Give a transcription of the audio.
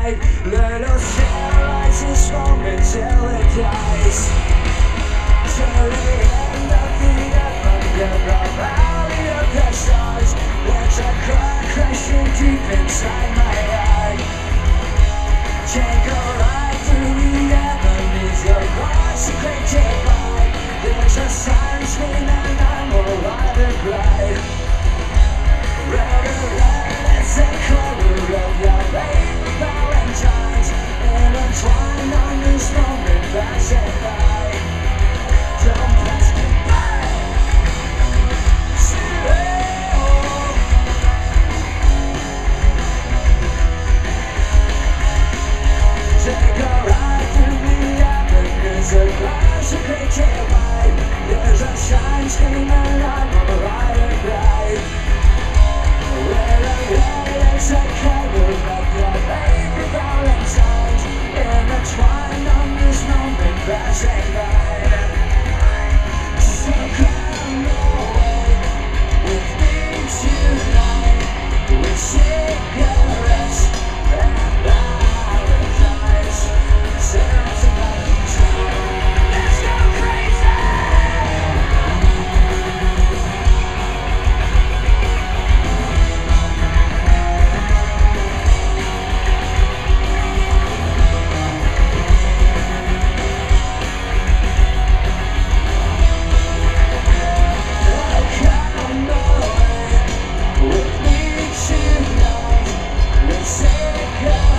night. Let us realize this moment till it dies. Till the end of the earth, under the valley of the stars, there's a cry crashing deep inside my heart. Can't go right through the enemies of God's great divide. There's a sign screaming I'm alive and bright. Red it's the color of your baby Valentines, intertwined on this moment passing by. Don't pass me by. Take a ride through the avenues of glass and great divide. There's a shine screaming I'm alive and bright. It's a color of your baby Valentines, intertwined on this moment passing by. So come away with me tonight, with cigarettes and Valentines. Sounds about time. Let's go crazy! With me tonight, let's take a